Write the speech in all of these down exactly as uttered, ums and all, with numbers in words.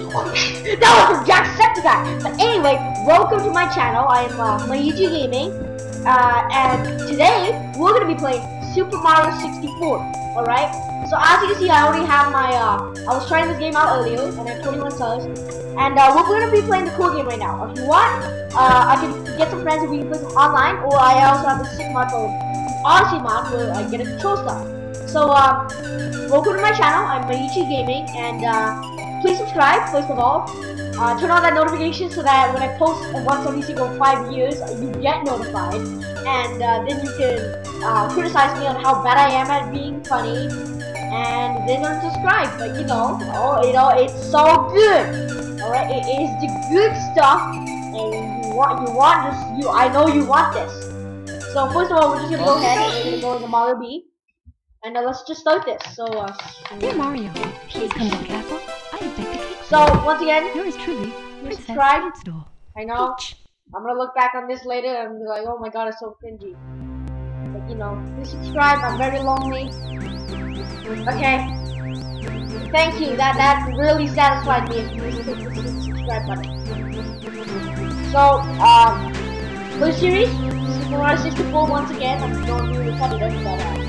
That was from Jacksepticeye. But anyway, welcome to my channel. I am uh, Luigi Gaming, uh, and today we're gonna be playing Super Mario sixty-four. All right. So as you can see, I already have my. Uh, I was trying this game out earlier, and I have twenty-one subs. And uh, we're gonna be playing the cool game right now. If you want, uh, I can get some friends and we can play some online, or I also have a sick mod called Odyssey mod where I get a control stuff. So um, welcome to my channel. I'm Luigi Gaming, and uh, please subscribe first of all. Uh, turn on that notification so that when I post once every single five years, you get notified, and uh, then you can uh, criticize me on how bad I am at being funny, and then unsubscribe. But you know, oh, you know, it's so good. All right, it is the good stuff, and you want, you want this. You, I know you want this. So first of all, we're just gonna go ahead and we're gonna go into Mario B, and uh, let's just start this. So, uh, dear Mario, please come to the castle. I have baked a cake. So once again, yours truly, subscribe. I know. Peach. I'm gonna look back on this later and be like, oh my god, it's so cringy. But you know, please subscribe. I'm very lonely. Okay. Thank you. That that really satisfied me if you hit the subscribe button. So um, for the series, this is Mario sixty-four once again. I'm going to be repetitive, but uh,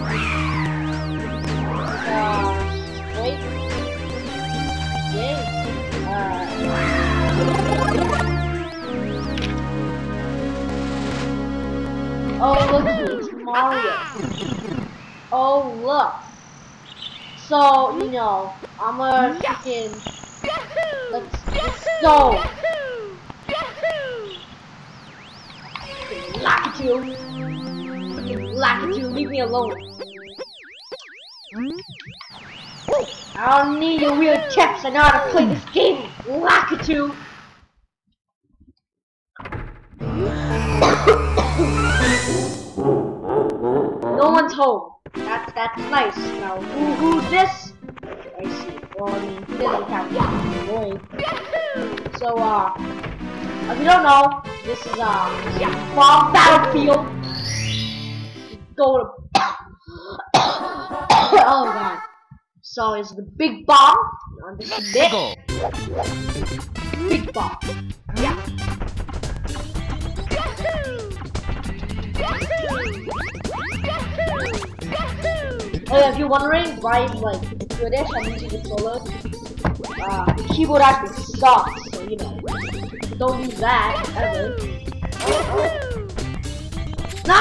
uh wait. Yay. Uh, oh look, it's Mario. Oh look. So you know, I'm a freaking. Let's let's go. Lakitu. Freaking Lakitu, leave me alone. I don't need your weird tips. I know how to play this game, Lakitu. No one's home. That's that's nice. Now who who's this? I see. Well, I mean, he doesn't have to boy. So uh, if you don't know, this is uh, Bomb Battlefield. Go to. Oh god. So it's the big bomb on this bit. Big bomb. Yeah. Oh yeah, if you're wondering why I'm like Swedish, I'm using the controller. Uh, keyboard actually sucks, so you know, don't use that ever. No!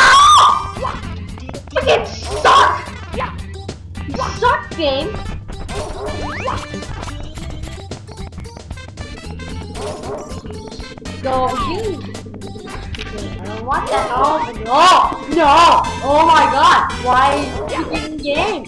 Freaking suck! You suck, game! Go, geez. I don't want that. Oh no! No! Oh my god! Why freaking game?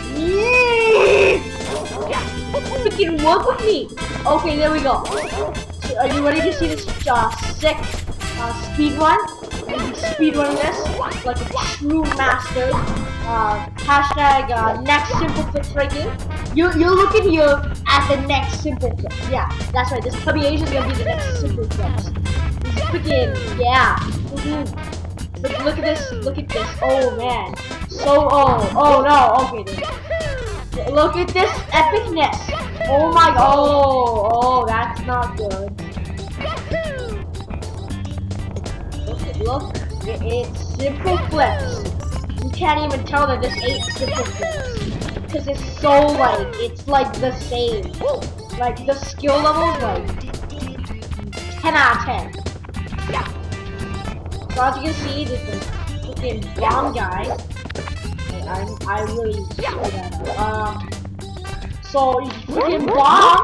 Freaking work with me! Okay, there we go. So are you ready to see this uh, sick uh, speed run? Speed run this like a true master. Uh, hashtag uh, next simple fix right here. You you're looking here at the next simple fix. Yeah, that's right. This Tubby Asian is gonna be the next simple fix. This is freaking yeah. Mm-hmm. Look, look at this. Look at this. Oh man. So oh oh no. Okay. Then. Look at this epicness. Oh my. Oh oh that's not good. Look at look. It, it's simple flips. You can't even tell that this ain't simple flips because it's so like it's like the same. Like the skill level is like ten out of ten. Yeah. So as you can see, this is freaking bomb guy. I I, I really screwed that up. Um. So you freaking bomb.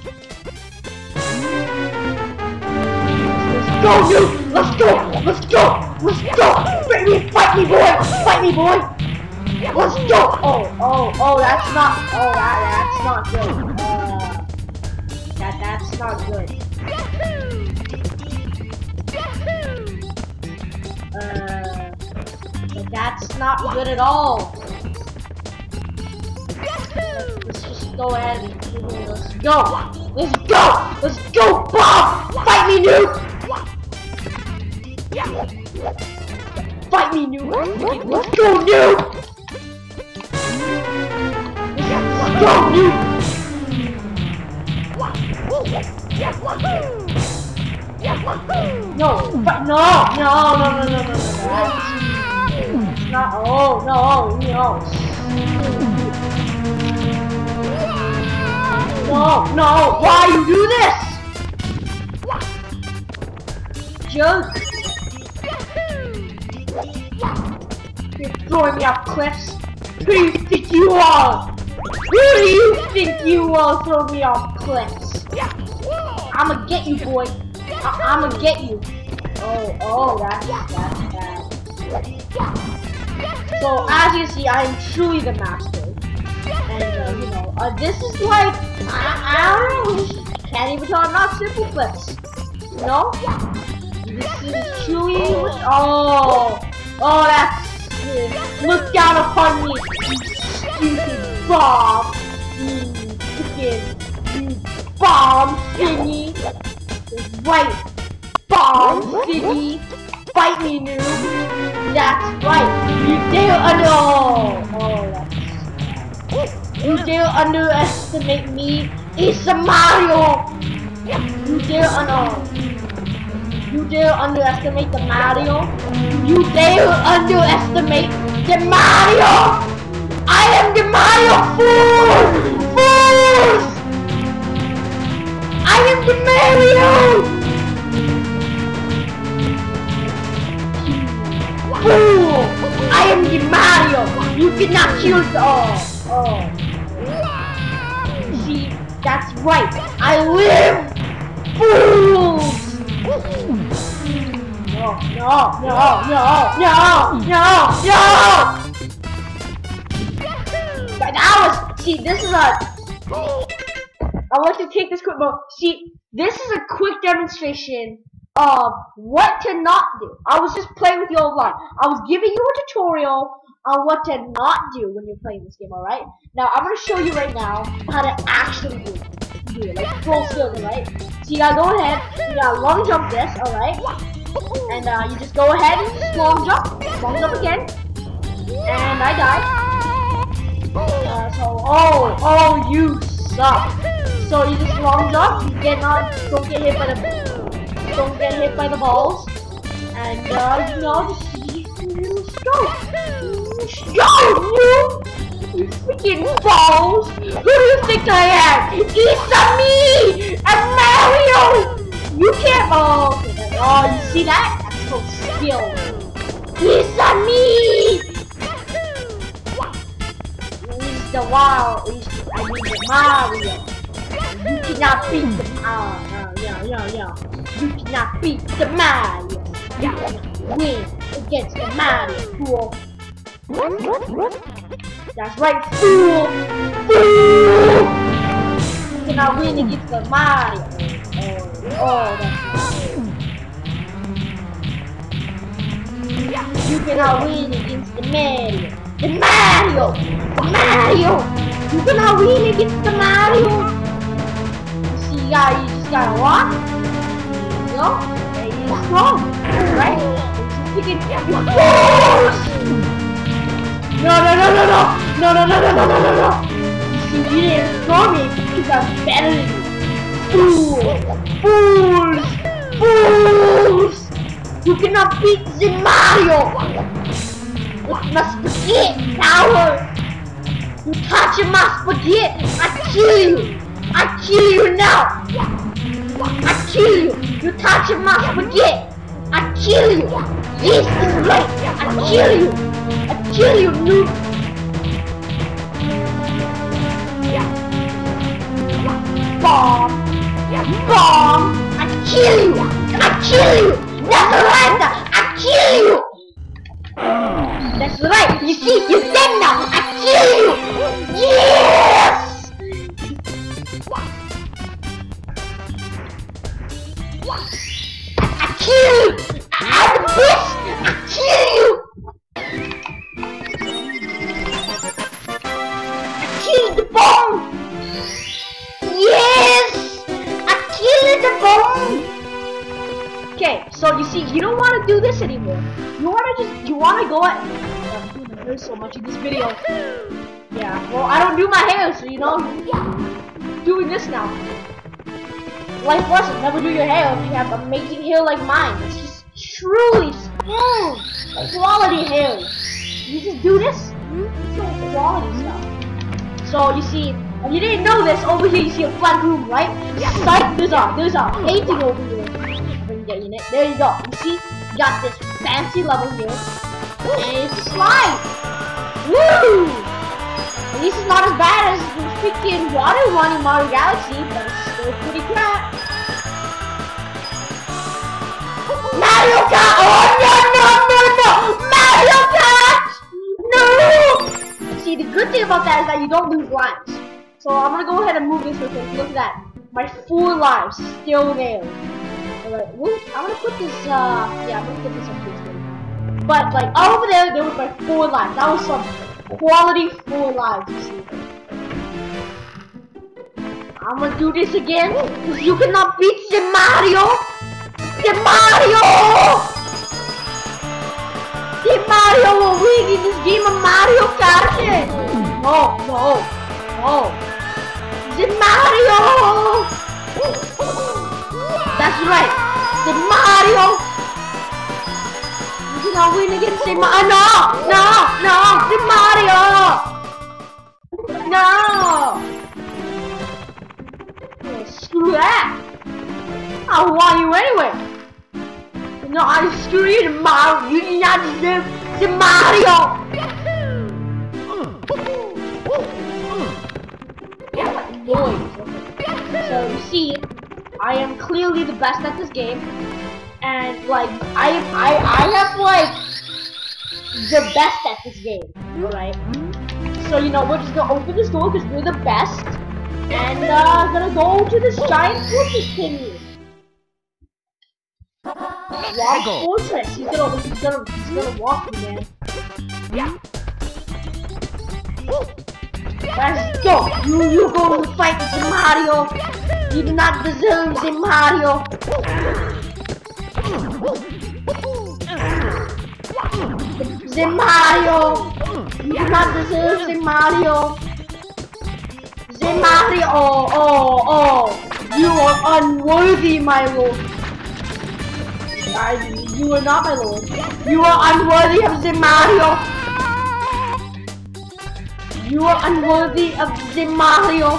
Let's go, dude! Let's go! Let's go! Let's go! Fight me, fight me, boy! Fight me, boy! Let's go! Oh, oh, oh! That's not. Oh, that that's not good. Uh, that that's not good. Uh, but that's not good at all. Let's just go ahead and let's go! Let's go! Let's go, Bob! Fight me, noob! Fight me, noob! Let's go, noob! Let's go, noob! No, but no, no, no, no, no, no, no, that's not, oh, no, no. No, no, why you do this? Joke. You're throwing me off cliffs. Who do you think you are? Who do you think you are throwing me off cliffs? I'ma get you, boy. I I'ma get you. Oh, oh, that's, that's bad. So, as you see, I am truly the master. And, uh, you know, uh, this is like, I, I don't know, can't even tell I'm not simple flips. You know? This is truly, oh, oh, that's, uh, look down upon me, you stupid bomb, you freaking, you bomb thingy. Right, bomb thingy, fight me, noob. That's right, you dare under, oh, oh, that's, you dare underestimate me, it's a Mario. You dare under, you dare underestimate the Mario. You dare underestimate the Mario. I am the Mario fool, fools. I am the Mario! Fool! I am the Mario! You cannot kill the- oh, oh. See, that's right. I live! Fools! No, no, no, no, no, no, no! That, that was, see, this is a, I want to take this quick moment. See, this is a quick demonstration of what to not do. I was just playing with you online. I was giving you a tutorial on what to not do when you're playing this game, alright? Now, I'm going to show you right now how to actually do it. Do it, like full skills, alright? So you gotta go ahead, you gotta long jump this, alright? And uh, you just go ahead and just long jump, long jump again. And I died. Uh, so, oh, oh, you suck. So you just long jump, you get not, don't get hit by the, don't get hit by the balls, and uh, you know, just, just go, just go, you, you freaking balls. Who do you think I am? It's a me, a Mario. You can't. Oh, okay, oh, you see that? That's called skill. It's a me. He's the wild. He's, I mean the Mario. You cannot beat the Mario. Oh, yeah, yeah, yeah. You cannot beat the Mario. You cannot win against the Mario, fool. That's right, fool. Fool. You cannot win against the Mario. Oh, oh, that's right. You cannot win against the Mario. The Mario. The Mario. You cannot win against the Mario. Yeah, you just gotta walk. There you go. There you go. Right? You can No, no, no, no, no. No, no, no, no, no, no, no, no. You see, you didn't throw me because I'm better than you. Fools. Fools. Fools. You cannot beat the Mario. With my spaghetti power. You touch my spaghetti, I kill you. I kill you now! I kill you! You touch my spaghetti! I kill you! This is right! I kill you! I kill you, noob! Bomb! Bomb! I kill you! I kill you! That's right! I kill you! That's right! You see, you're dead now! I kill you! Yes! I kill you! I'm the best! I kill you! I killed the bomb! Yes! I killed the bomb! Okay, so you see, you don't want to do this anymore. You want to just, you want to go at, I'm doing my hair so much in this video. Yeah, well, I don't do my hair, so you know, I'm doing this now. life lesson, never do your hair if you have amazing hair like mine. It's just truly smooth, quality hair. You just do this, it's all quality stuff. So you see, if you didn't know this, over here you see a flat room, right? Like there's a there's a painting over here. There you go. You see, you got this fancy level here, and it's a slide. Woo! At least it's not as bad as the freaking water one in Mario Galaxy, but it's still pretty crap. Mario Kart! Oh no no no no! Mario Kart! No! See, the good thing about that is that you don't lose lives. So I'm gonna go ahead and move this real quick. Look at that. My four lives still there. Alright, well, I'm gonna put this, uh, yeah, I'm gonna put this up here. But, like, over there, there was my four lives. That was some quality four lives, you see. I'm gonna do this again, because you cannot beat the Mario! The Mario! The Mario will win in this game of Mario Kart! No, no, no. The Mario! That's right, the Mario! You cannot win against the Mario! No! No! No! The Mario! No! Oh, screw that! I want you anyway! No, I screw you, the Mario! You do not deserve the Mario! Yeah, like noise. So you see, I am clearly the best at this game, and like I I I have like the best at this game. All right. So you know we're just gonna open this door because we're the best, and uh, gonna go to this giant fortress thingy. Walk fortress. He's gonna he's gonna he's gonna walk me, man. Yeah. Let's go! You you go and fight the Mario! You do not deserve the Mario! The Mario! You do not deserve the Mario! The Mario! Oh, oh, oh! You are unworthy, my lord! I, you are not my lord. You are unworthy of the Mario! You are unworthy of the Mario!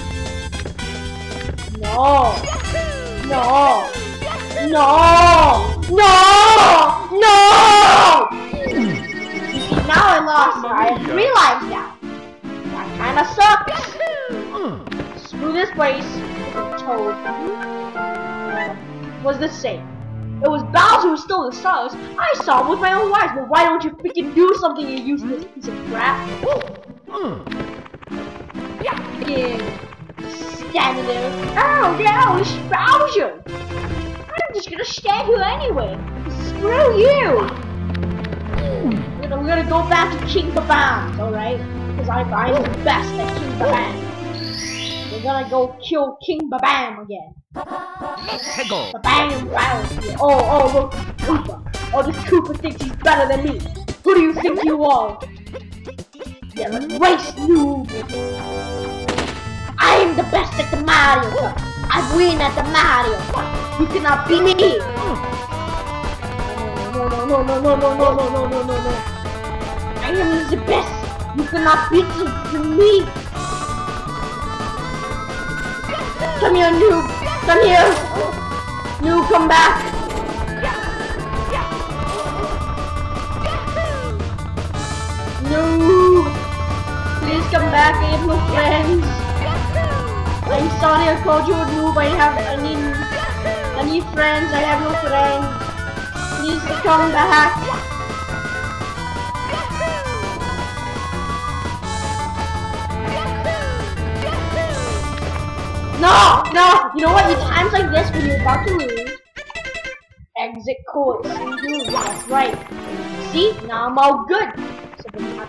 No! No! No! No! No! You see, now I lost. I have three lives now. That kinda sucks. Screw this place. Toad. Was the same. It was Bowser who stole the stars. I saw it with my own eyes. Well, why don't you freaking do something, you useless piece of crap? Yeah, standing there. Oh no, it's Bowser! I'm just gonna stand here anyway. Screw you! We're gonna, we're gonna go back to King Babam, alright? Because I'm, I'm the best at King Babam. We're gonna go kill King Babam again. Babam Bowser. Oh, oh, look, Koopa. Oh, this Koopa thinks he's better than me. Who do you think you are? Yeah, let's race, noob! I am the best at the Mario Kart. I win at the Mario Kart. You cannot beat me! No, no, no, no, no, no, no, no, no, no, no, no. I am the best. You cannot beat me. Come here, noob. Come here. Noob, come back. Noob. Please come back. I have no friends. I'm sorry, I called you a noob. I have, I need, I need friends. I have no friends. Please come back. No, no. You know what? In times like this, when you're about to lose, exit course. Mm-hmm, that's right. See, now I'm all good. So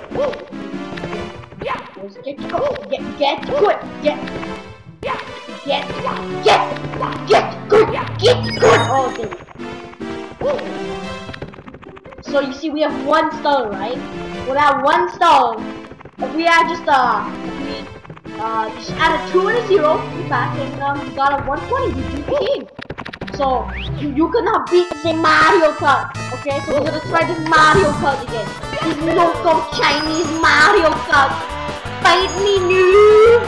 let's get good. Get, get good. Get. Get, get, get good, get good! Oh, dude. So you see, we have one star, right? With that one star, if we had just uh, if we Uh, just add a two and a zero to the back, and um, you got a one twenty. You beat the game. So you, you cannot beat the Mario Kart. Okay, so we're gonna try this Mario Kart again. This local Chinese Mario Kart. Fight me, noob!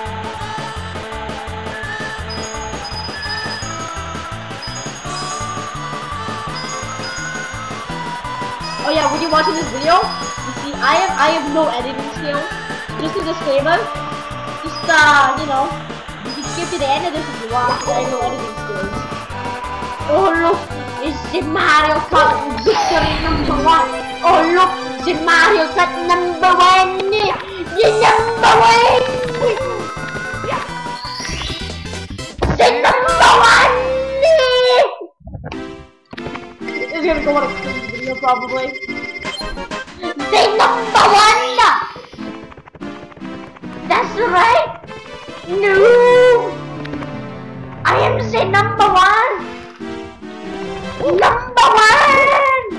Oh yeah, when you're watching this video, you see I have I have no editing skills. Just a disclaimer. Just uh, you know, you can skip to the end of this if you want, because I have no editing skills. Oh look, it's the Mario Kart victory number one. Oh look, the Mario Kart number one. The number one. The number one. It's gonna go on a crazy video probably. The number one. That's right. No. I am the number one. Number one!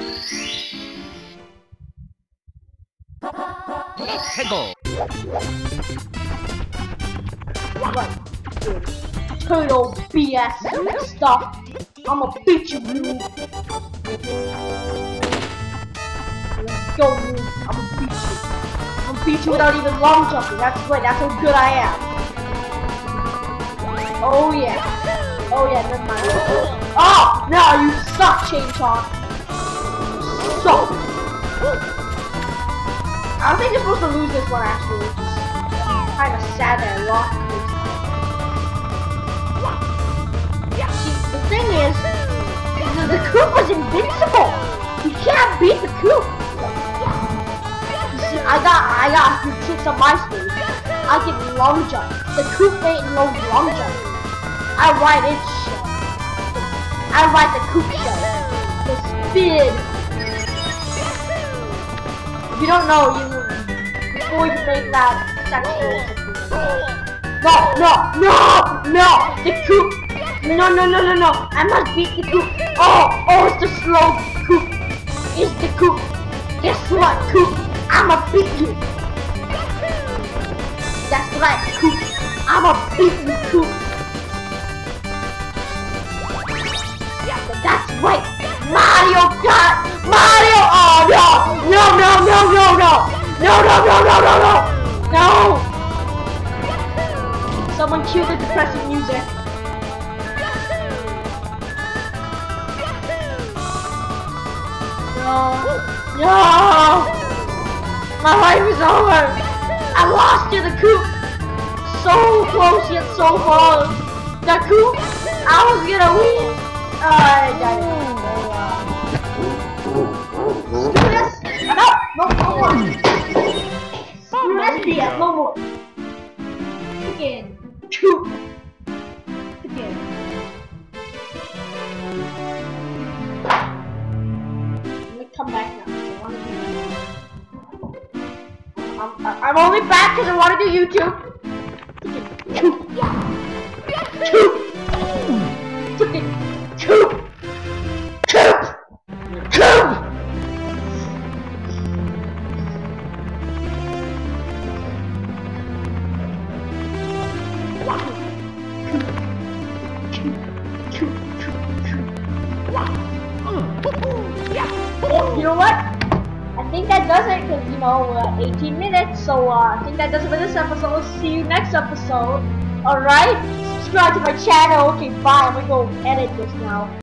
Let's go! Right, dude. Turtle B S stuff. I'ma beat you, noob. Let's go, noob. I'ma beat you. I'ma beat you without even long jumping. That's right, that's how good I am. Oh yeah. Oh yeah, never mind. Oh, no, you suck, Chainsaw. You suck. I don't think you're supposed to lose this one, actually. Which is kind of sad that I lost this. See, the thing is, the, the Coop was invincible. You can't beat the Coop. You see, I got, I got a few tricks on my stage. I can long jump. The Coop ain't no long jump. I ride its shit. I ride the Coop show. The spin. If you don't know, you before you make that section. No, no, no, no! The Coop. No, no, no, no, no! I must beat the Coop. Oh, oh, it's the slow Coop. It's the Coop. Guess what, Coop? I'ma beat you. That's right, Coop. I'ma beat you, Coop. That's right, Mario Kart, Mario. Oh no, no, no, no, no, no, no, no, no, no, no, no, no. Someone cue the depressing music. No, no, my life is over. I lost to the Coop. So close yet so far. The Coop, I was gonna win. I got it. Screw this! No! No, no more! Screw this B S, no more! Again. Two! Again. Let me come back now. I wanna do I'm, I'm only back because I want to do YouTube. Two! Two! Two! Two! Two! Oh, you know what? I think that does it because, you know, uh, eighteen minutes. So uh, I think that does it for this episode. See you next episode. Alright? Subscribe to my channel. Okay, bye. I'm gonna go edit this now.